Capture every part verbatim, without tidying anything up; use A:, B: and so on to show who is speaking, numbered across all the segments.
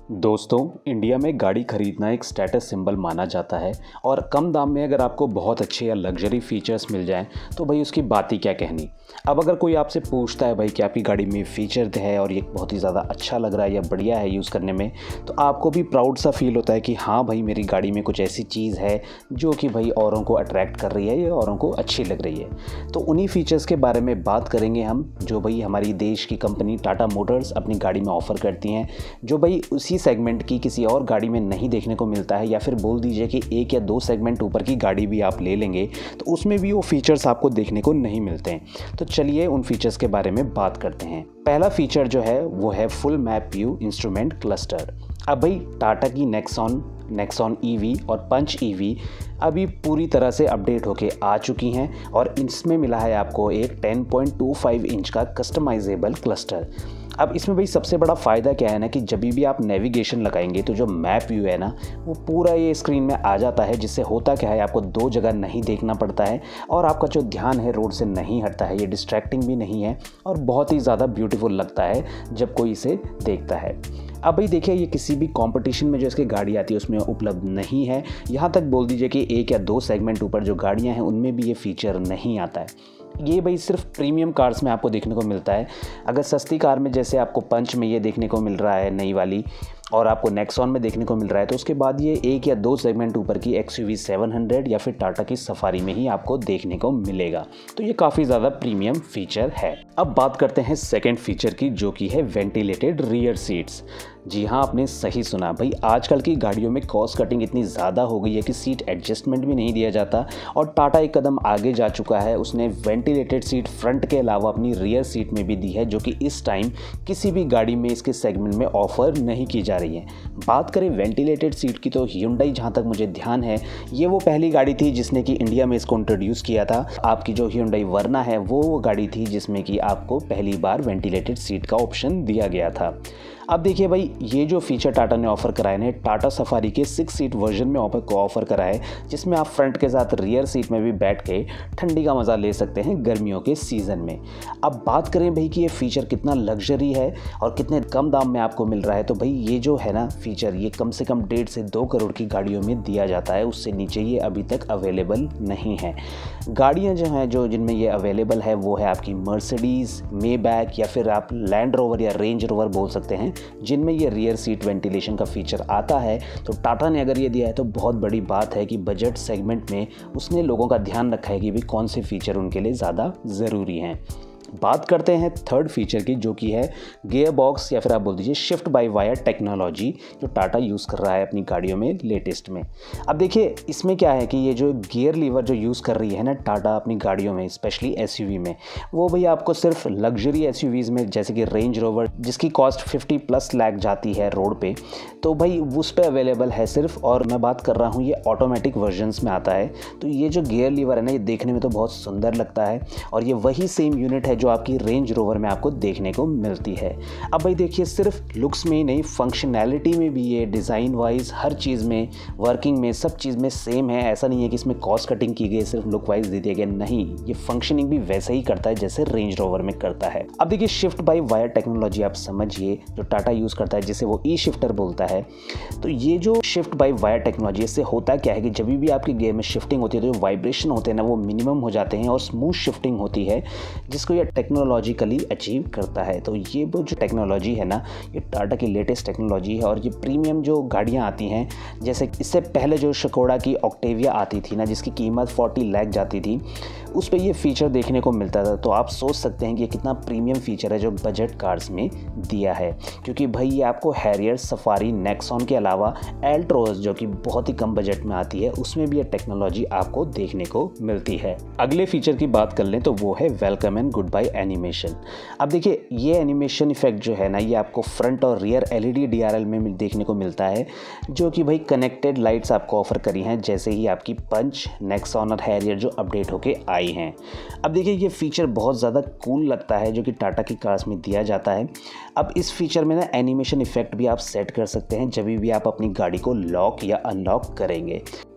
A: दोस्तों, इंडिया में गाड़ी खरीदना एक स्टेटस सिंबल माना जाता है और कम दाम में अगर आपको बहुत अच्छे या लग्जरी फीचर्स मिल जाएं तो भाई उसकी बात ही क्या कहनी। अब अगर कोई आपसे पूछता है भाई कि आपकी गाड़ी में फीचर है और ये बहुत ही ज़्यादा अच्छा लग रहा है या बढ़िया है यूज़ करने में, तो आपको भी प्राउड सा फील होता है कि हाँ भाई, मेरी गाड़ी में कुछ ऐसी चीज़ है जो कि भाई औरों को अट्रैक्ट कर रही है या औरों को अच्छी लग रही है। तो उन्हीं फीचर्स के बारे में बात करेंगे हम, जो भाई हमारी देश की कंपनी टाटा मोटर्स अपनी गाड़ी में ऑफ़र करती हैं, जो भाई उसी सेगमेंट की किसी और गाड़ी में नहीं देखने को मिलता है, या फिर बोल दीजिए कि एक या दो सेगमेंट ऊपर की गाड़ी भी आप ले लेंगे तो उसमें भी वो फीचर्स आपको देखने को नहीं मिलते हैं। तो चलिए उन फीचर्स के बारे में बात करते हैं। पहला फीचर जो है वो है full map view instrument cluster. अब भाई टाटा की नेक्सॉन नेक्सॉन ईवी और पंच ईवी अभी पूरी तरह से अपडेट होके आ चुकी हैं और इसमें मिला है आपको एक ten point two five inch का कस्टमाइजेबल क्लस्टर। अब इसमें भाई सबसे बड़ा फ़ायदा क्या है ना कि जब भी आप नेविगेशन लगाएंगे तो जो मैप व्यू है ना वो पूरा ये स्क्रीन में आ जाता है, जिससे होता क्या है, आपको दो जगह नहीं देखना पड़ता है और आपका जो ध्यान है रोड से नहीं हटता है। ये डिस्ट्रैक्टिंग भी नहीं है और बहुत ही ज़्यादा ब्यूटीफुल लगता है जब कोई इसे देखता है। अब भाई देखिए, ये किसी भी कंपटीशन में जो इसकी गाड़ी आती है उसमें उपलब्ध नहीं है। यहाँ तक बोल दीजिए कि एक या दो सेगमेंट ऊपर जो गाड़ियाँ हैं उनमें भी ये फीचर नहीं आता है। ये भाई सिर्फ प्रीमियम कार्स में आपको देखने को मिलता है। अगर सस्ती कार में जैसे आपको पंच में ये देखने को मिल रहा है नई वाली और आपको नेक्सॉन में देखने को मिल रहा है, तो उसके बाद ये एक या दो सेगमेंट ऊपर की एक्सयूवी सेवन हंड्रेड या फिर टाटा की सफारी में ही आपको देखने को मिलेगा। तो ये काफ़ी ज़्यादा प्रीमियम फीचर है। अब बात करते हैं सेकंड फीचर की, जो कि है वेंटिलेटेड रियर सीट्स। जी हाँ, आपने सही सुना भाई, आजकल की गाड़ियों में कॉस्ट कटिंग इतनी ज़्यादा हो गई है कि सीट एडजस्टमेंट भी नहीं दिया जाता और टाटा एक कदम आगे जा चुका है। उसने वेंटिलेटेड सीट फ्रंट के अलावा अपनी रियर सीट में भी दी है, जो कि इस टाइम किसी भी गाड़ी में इसके सेगमेंट में ऑफर नहीं की जा रही है। बात करें वेंटिलेटेड सीट की तो Hyundai, जहाँ तक मुझे ध्यान है, ये वो पहली गाड़ी थी जिसने कि इंडिया में इसको इंट्रोड्यूस किया था। आपकी जो Hyundai वर्ना है वो वो गाड़ी थी जिसमें कि आपको पहली बार वेंटिलेटेड सीट का ऑप्शन दिया गया था। अब देखिए भाई, ये जो फीचर टाटा ने ऑफर कराए हैं, टाटा सफारी के सिक्स सीट वर्जन में ऑफर को ऑफर करा है, जिसमें आप फ्रंट के साथ रियर सीट में भी बैठ के ठंडी का मज़ा ले सकते हैं गर्मियों के सीज़न में। अब बात करें भाई कि ये फीचर कितना लग्जरी है और कितने कम दाम में आपको मिल रहा है, तो भाई ये जो है ना फीचर, ये कम से कम डेढ़ से दो करोड़ की गाड़ियों में दिया जाता है। उससे नीचे ये अभी तक अवेलेबल नहीं है। गाड़ियाँ जो हैं जो जिनमें ये अवेलेबल है वो है आपकी मर्सिडीज़, मेबैक या फिर आप लैंड रोवर या रेंज रोवर बोल सकते हैं, जिनमें ये रियर सीट वेंटिलेशन का फीचर आता है। तो टाटा ने अगर ये दिया है तो बहुत बड़ी बात है कि बजट सेगमेंट में उसने लोगों का ध्यान रखा है कि भी कौन से फीचर उनके लिए ज़्यादा ज़रूरी हैं। बात करते हैं थर्ड फीचर की, जो कि है गियर बॉक्स या फिर आप बोल दीजिए शिफ्ट बाय वायर टेक्नोलॉजी, जो टाटा यूज़ कर रहा है अपनी गाड़ियों में लेटेस्ट में। अब देखिए, इसमें क्या है कि ये जो गियर लीवर जो यूज़ कर रही है ना टाटा अपनी गाड़ियों में, स्पेशली एसयूवी में, वो भाई आपको सिर्फ लग्जरी एसयूवीज़ में जैसे कि रेंज रोवर, जिसकी कॉस्ट फिफ्टी प्लस लाख जाती है रोड पे, तो भाई उस पर अवेलेबल है सिर्फ। और मैं बात कर रहा हूँ ये ऑटोमेटिक वर्जन्स में आता है। तो ये जो गियर लीवर है ना, ये देखने में तो बहुत सुंदर लगता है और ये वही सेम यूनिट है जो आपकी रेंज रोवर में आपको देखने को मिलती है। अब भाई देखिए, सिर्फ लुक्स में ही नहीं, फंक्शनैलिटी में भी ये डिज़ाइन वाइज हर चीज़ में, वर्किंग में, सब चीज़ में सेम है। ऐसा नहीं है कि इसमें कॉस्ट कटिंग की गई, सिर्फ लुक वाइज दे दिया गया, नहीं, ये फंक्शनिंग भी वैसे ही करता है जैसे रेंज रोवर में करता है। अब देखिए, शिफ्ट बाय वायर टेक्नोलॉजी आप समझिए, जो टाटा यूज़ करता है जिसे वो ई शिफ्टर बोलता है। तो ये जो शिफ्ट बाय वायर टेक्नोलॉजी, इससे होता क्या है कि जब भी आपके गियर में शिफ्टिंग होती है तो जो वाइब्रेशन होते हैं ना वो मिनिमम हो जाते हैं और स्मूथ शिफ्टिंग होती है, जिसको ये टेक्नोलॉजिकली अचीव करता है। तो ये वो जो टेक्नोलॉजी है ना, ये टाटा की लेटेस्ट टेक्नोलॉजी है। और ये प्रीमियम जो गाड़ियाँ आती हैं, जैसे इससे पहले जो स्कोडा की ऑक्टेविया आती थी ना, जिसकी कीमत फोर्टी लाख जाती थी, उस पर ये फीचर देखने को मिलता था। तो आप सोच सकते हैं कि ये कितना प्रीमियम फीचर है जो बजट कार्स में दिया है, क्योंकि भाई ये आपको हैरियर, सफारी, नेक्सॉन के अलावा एल्ट्रोज जो कि बहुत ही कम बजट में आती है, उसमें भी ये टेक्नोलॉजी आपको देखने को मिलती है। अगले फीचर की बात कर लें तो वो है welcome and goodbye animation. अब देखिए, ये एनिमेशन इफेक्ट जो है ना, ये आपको फ्रंट और रियर एलईडी डीआरएल में देखने को मिलता है, जो कि भाई कनेक्टेड लाइट्स आपको ऑफर करी हैं जैसे ही आपकी पंच, नेक्सॉन और हैरियर जो अपडेट होके आई हैं। अब देखिए, ये फीचर बहुत ज़्यादा कूल लगता है जो कि टाटा की कार्स में दिया जाता है। अब इस फीचर में ना एनिमेशन इफेक्ट भी आप सेट कर सकते हैं जब भी आप अपनी गाड़ी को लॉक या अनलॉक करेंगे।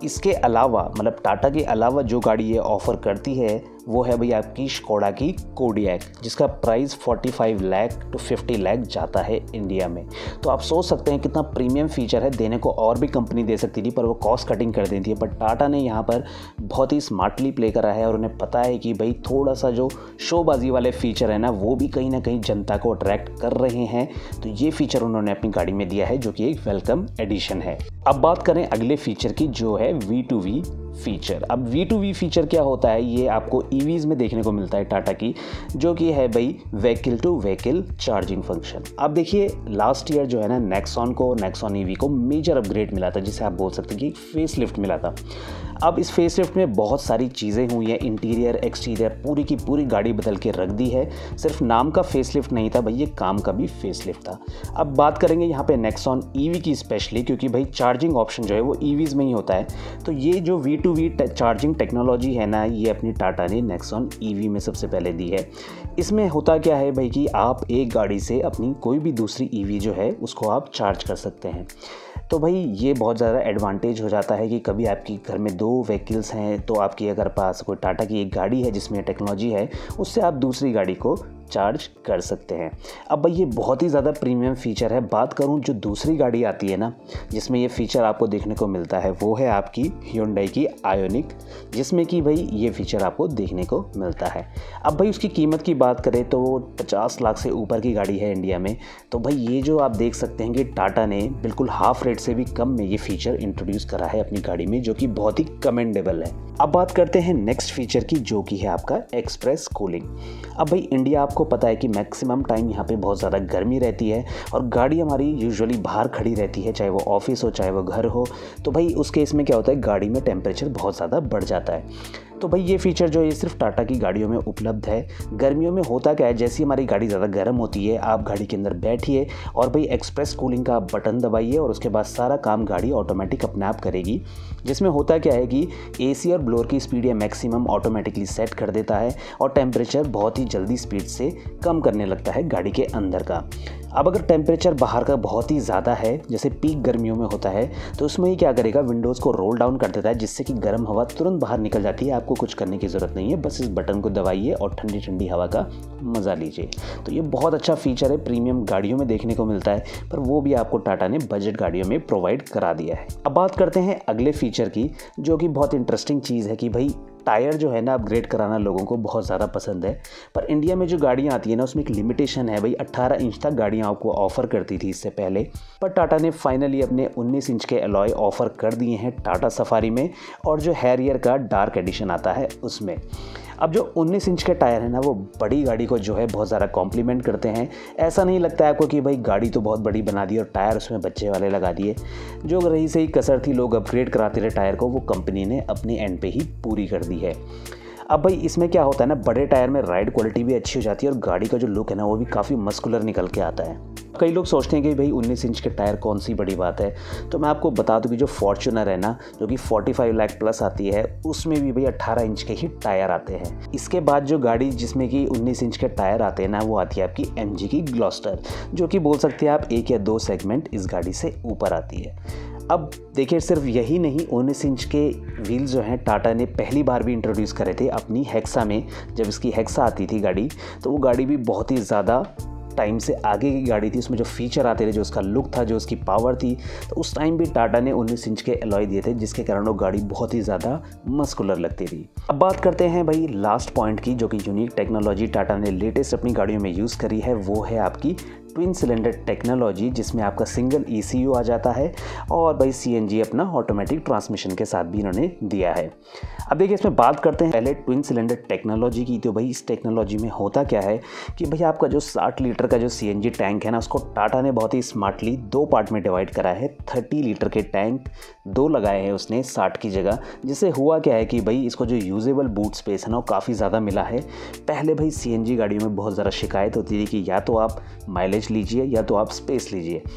A: इसके अलावा मतलब टाटा के अलावा जो गाड़ी ये ऑफ़र करती है वो है भाई आपकी स्कोडा की कोडियक, जिसका प्राइस पैंतालीस लाख टू पचास लाख जाता है इंडिया में। तो आप सोच सकते हैं कितना प्रीमियम फीचर है, देने को और भी कंपनी दे सकती थी पर वो कॉस्ट कटिंग कर देती है। पर टाटा ने यहाँ पर बहुत ही स्मार्टली प्ले करा है और उन्हें पता है कि भाई थोड़ा सा जो शोबाजी वाले फीचर है ना वो भी कहीं ना कहीं जनता को अट्रैक्ट कर रहे हैं। तो ये फीचर उन्होंने अपनी गाड़ी में दिया है जो कि एक वेलकम एडिशन है। अब बात करें अगले फीचर की जो है वी टू वी फीचर। अब वी टू वी फीचर क्या होता है, ये आपको ईवीज़ में देखने को मिलता है टाटा की, जो कि है भाई vehicle to vehicle charging function. अब देखिए लास्ट ईयर जो है ना नेक्सॉन को नेक्सॉन ईवी को मेजर अपग्रेड मिला था, जिसे आप बोल सकते हैं कि फेस लिफ्ट मिला था। अब इस फेस लिफ्ट में बहुत सारी चीज़ें हुई हैं, इंटीरियर एक्सटीरियर पूरी की पूरी गाड़ी बदल के रख दी है। सिर्फ नाम का फेस लिफ्ट नहीं था भाई, ये काम का भी फेस लिफ्ट था। अब बात करेंगे यहाँ पे नेक्सॉन ईवी की स्पेशली, क्योंकि भाई चार्जिंग ऑप्शन जो है वो ईवीज़ में ही होता है। तो ये जो V to V charging technology है ना, ये अपनी टाटा ने नेक्सॉन ईवी में सबसे पहले दी है। इसमें होता क्या है भाई कि आप एक गाड़ी से अपनी कोई भी दूसरी ईवी जो है उसको आप चार्ज कर सकते हैं। तो भाई ये बहुत ज़्यादा एडवांटेज हो जाता है कि कभी आपकी घर में दो व्हीकल्स हैं तो आपकी अगर पास कोई टाटा की एक गाड़ी है जिसमें टेक्नोलॉजी है, उससे आप दूसरी गाड़ी को चार्ज कर सकते हैं। अब भाई ये बहुत ही ज़्यादा प्रीमियम फीचर है। बात करूं जो दूसरी गाड़ी आती है ना जिसमें ये फीचर आपको देखने को मिलता है, वो है आपकी Hyundai की आयोनिक, जिसमें कि भाई ये फीचर आपको देखने को मिलता है। अब भाई उसकी कीमत की बात करें तो वो पचास लाख से ऊपर की गाड़ी है इंडिया में। तो भाई ये जो आप देख सकते हैं कि टाटा ने बिल्कुल हाफ रेट से भी कम में ये फीचर इंट्रोड्यूस करा है अपनी गाड़ी में, जो कि बहुत ही कमेंडेबल है। अब बात करते हैं नेक्स्ट फीचर की, जो कि है आपका एक्सप्रेस कूलिंग। अब भाई इंडिया आपको पता है कि मैक्सिमम टाइम यहाँ पे बहुत ज़्यादा गर्मी रहती है और गाड़ी हमारी यूजुअली बाहर खड़ी रहती है, चाहे वो ऑफिस हो चाहे वो घर हो। तो भाई उस केस में क्या होता है, गाड़ी में टेम्परेचर बहुत ज़्यादा बढ़ जाता है। तो भाई ये फीचर जो है ये सिर्फ टाटा की गाड़ियों में उपलब्ध है। गर्मियों में होता क्या है, जैसी हमारी गाड़ी ज़्यादा गर्म होती है, आप गाड़ी के अंदर बैठिए और भाई एक्सप्रेस कूलिंग का बटन दबाइए और उसके बाद सारा काम गाड़ी ऑटोमेटिक अपने आप करेगी। जिसमें होता क्या है कि एसी और ब्लोअर की स्पीड या मैक्सिमम ऑटोमेटिकली सेट कर देता है और टेम्परेचर बहुत ही जल्दी स्पीड से कम करने लगता है गाड़ी के अंदर का। अब अगर टेम्परेचर बाहर का बहुत ही ज़्यादा है, जैसे पीक गर्मियों में होता है, तो उसमें ही क्या करेगा, विंडोज़ को रोल डाउन कर देता है, जिससे कि गर्म हवा तुरंत बाहर निकल जाती है। आपको कुछ करने की ज़रूरत नहीं है, बस इस बटन को दबाइए और ठंडी ठंडी हवा का मज़ा लीजिए। तो ये बहुत अच्छा फीचर है, प्रीमियम गाड़ियों में देखने को मिलता है, पर वो भी आपको टाटा ने बजट गाड़ियों में प्रोवाइड करा दिया है। अब बात करते हैं अगले फीचर की, जो कि बहुत इंटरेस्टिंग चीज़ है कि भाई टायर जो है ना अपग्रेड कराना लोगों को बहुत ज़्यादा पसंद है। पर इंडिया में जो गाड़ियाँ आती है ना उसमें एक लिमिटेशन है भाई, अट्ठारह इंच तक गाड़ियाँ आपको ऑफ़र करती थी इससे पहले, पर टाटा ने फाइनली अपने उन्नीस इंच के अलॉय ऑफ़र कर दिए हैं टाटा सफारी में, और जो हैरियर का डार्क एडिशन आता है उसमें। अब जो उन्नीस इंच के टायर है ना वो बड़ी गाड़ी को जो है बहुत ज़्यादा कॉम्प्लीमेंट करते हैं। ऐसा नहीं लगता है आपको कि भाई गाड़ी तो बहुत बड़ी बना दी और टायर उसमें बच्चे वाले लगा दिए। जो रही से ही कसर थी, लोग अपग्रेड कराते रहे टायर को, वो कंपनी ने अपने एंड पे ही पूरी कर दी है। अब भाई इसमें क्या होता है ना, बड़े टायर में राइड क्वालिटी भी अच्छी हो जाती है और गाड़ी का जो लुक है ना वो भी काफ़ी मस्कुलर निकल के आता है। कई लोग सोचते हैं कि भाई उन्नीस इंच के टायर कौन सी बड़ी बात है, तो मैं आपको बता दूं कि जो फॉर्च्यूनर है ना, जो कि पैंतालीस लाख प्लस आती है, उसमें भी भाई अट्ठारह इंच के ही टायर आते हैं। इसके बाद जो गाड़ी जिसमें कि उन्नीस इंच के टायर आते हैं ना, वो आती है आपकी एमजी की ग्लॉस्टर, जो कि बोल सकते हैं आप एक या दो सेगमेंट इस गाड़ी से ऊपर आती है। अब देखिए सिर्फ यही नहीं, उन्नीस इंच के व्हील्स जो हैं टाटा ने पहली बार भी इंट्रोड्यूस करे थे अपनी हेक्सा में। जब इसकी हेक्सा आती थी गाड़ी, तो वो गाड़ी भी बहुत ही ज़्यादा टाइम से आगे की गाड़ी थी। उसमें जो फीचर आते थे, जो उसका लुक था, जो उसकी पावर थी, तो उस टाइम भी टाटा ने उन्नीस इंच के अलॉय दिए थे, जिसके कारण वो गाड़ी बहुत ही ज़्यादा मस्कुलर लगती थी। अब बात करते हैं भाई लास्ट पॉइंट की, जो कि यूनिक टेक्नोलॉजी टाटा ने लेटेस्ट अपनी गाड़ियों में यूज़ करी है, वो है आपकी ट्विन सिलेंडर टेक्नोलॉजी, जिसमें आपका सिंगल ईसीयू आ जाता है और भाई सीएनजी अपना ऑटोमेटिक ट्रांसमिशन के साथ भी इन्होंने दिया है। अब देखिए इसमें बात करते हैं पहले ट्विन सिलेंडर टेक्नोलॉजी की। तो भाई इस टेक्नोलॉजी में होता क्या है कि भाई आपका जो साठ लीटर का जो सीएनजी टैंक है ना, उसको टाटा ने बहुत ही स्मार्टली दो पार्ट में डिवाइड करा है। तीस लीटर के टैंक दो लगाए हैं उसने साठ की जगह, जिससे हुआ क्या है कि भाई इसको जो यूजेबल बूट स्पेस है ना वो काफ़ी ज़्यादा मिला है। पहले भाई सीएनजी गाड़ियों में बहुत ज़्यादा शिकायत होती थी कि या तो आप माइलेज लीजिए या तो आप स्पेस लीजिए,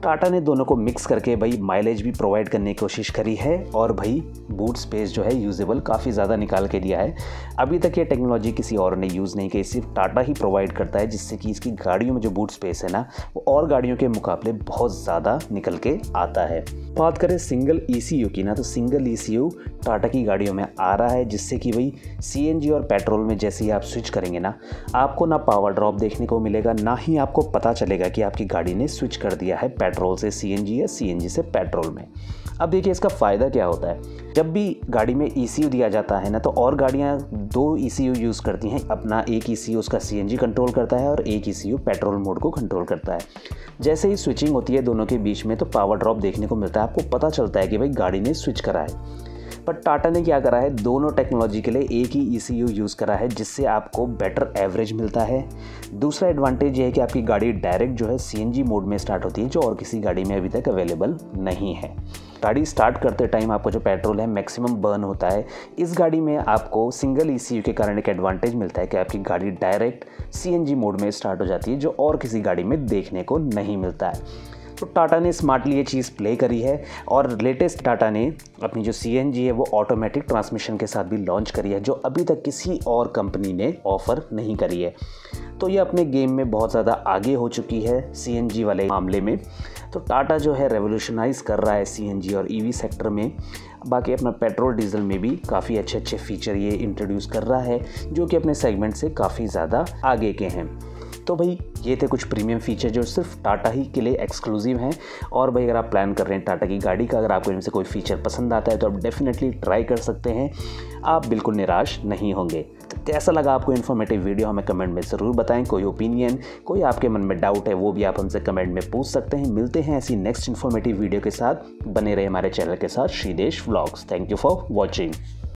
A: टाटा ने दोनों को मिक्स करके भाई माइलेज भी प्रोवाइड करने की कोशिश करी है और भाई बूट स्पेस जो है यूजेबल काफ़ी ज़्यादा निकाल के दिया है। अभी तक ये टेक्नोलॉजी किसी और ने यूज़ नहीं की, सिर्फ टाटा ही प्रोवाइड करता है, जिससे कि इसकी गाड़ियों में जो बूट स्पेस है ना वो और गाड़ियों के मुकाबले बहुत ज़्यादा निकल के आता है। बात करें सिंगल ई सी यू की ना, तो single E C U Tata की गाड़ियों में आ रहा है, जिससे कि भाई सी एन जी और पेट्रोल में जैसे ही आप स्विच करेंगे ना, आपको ना पावर ड्रॉप देखने को मिलेगा, ना ही आपको पता चलेगा कि आपकी गाड़ी ने स्विच कर दिया है पेट्रोल से सी एन जी या सी एन जी से पेट्रोल में। अब देखिए इसका फ़ायदा क्या होता है। जब भी गाड़ी में ई सी यू दिया जाता है ना, तो और गाड़ियाँ दो ई सी यू यूज़ करती हैं। अपना एक ई सी यू उसका सी एन जी कंट्रोल करता है और एक E C U petrol mode को कंट्रोल करता है। जैसे ही स्विचिंग होती है दोनों के बीच में, तो पावर ड्रॉप देखने को मिलता है, आपको पता चलता है कि भाई गाड़ी ने स्विच करा है। पर टाटा ने क्या करा है, दोनों टेक्नोलॉजी के लिए एक ही ई सी यू यूज़ करा है, जिससे आपको बेटर एवरेज मिलता है। दूसरा एडवांटेज ये है कि आपकी गाड़ी डायरेक्ट जो है सी एन जी मोड में स्टार्ट होती है, जो और किसी गाड़ी में अभी तक अवेलेबल नहीं है। गाड़ी स्टार्ट करते टाइम आपको जो पेट्रोल है मैक्सिमम बर्न होता है। इस गाड़ी में आपको सिंगल ई सी यू के कारण एक एडवांटेज मिलता है कि आपकी गाड़ी direct C N G mode में स्टार्ट हो जाती है, जो और किसी गाड़ी में देखने को नहीं मिलता है। तो टाटा ने स्मार्टली ये चीज़ प्ले करी है और लेटेस्ट टाटा ने अपनी जो सी एन जी है वो ऑटोमेटिक ट्रांसमिशन के साथ भी लॉन्च करी है, जो अभी तक किसी और कंपनी ने ऑफ़र नहीं करी है। तो ये अपने गेम में बहुत ज़्यादा आगे हो चुकी है सी एन जी वाले मामले में। तो टाटा जो है रेवोल्यूशनाइज़ कर रहा है सी एन जी और ई वी सेक्टर में। बाकी अपना पेट्रोल डीजल में भी काफ़ी अच्छे अच्छे फीचर ये इंट्रोड्यूस कर रहा है, जो कि अपने सेगमेंट से काफ़ी ज़्यादा आगे के हैं। तो भाई ये थे कुछ प्रीमियम फीचर जो सिर्फ टाटा ही के लिए एक्सक्लूसिव हैं। और भाई अगर आप प्लान कर रहे हैं टाटा की गाड़ी का, अगर आपको इनसे कोई फीचर पसंद आता है तो आप डेफिनेटली ट्राई कर सकते हैं, आप बिल्कुल निराश नहीं होंगे। तो कैसा लगा आपको इन्फॉर्मेटिव वीडियो, हमें कमेंट में ज़रूर बताएं। कोई ओपिनियन, कोई आपके मन में डाउट है, वो भी आप हमसे कमेंट में पूछ सकते हैं। मिलते हैं ऐसी नेक्स्ट इन्फॉर्मेटिव वीडियो के साथ। बने रहे हमारे चैनल के साथ, Shridesh vlogs. Thank you for watching.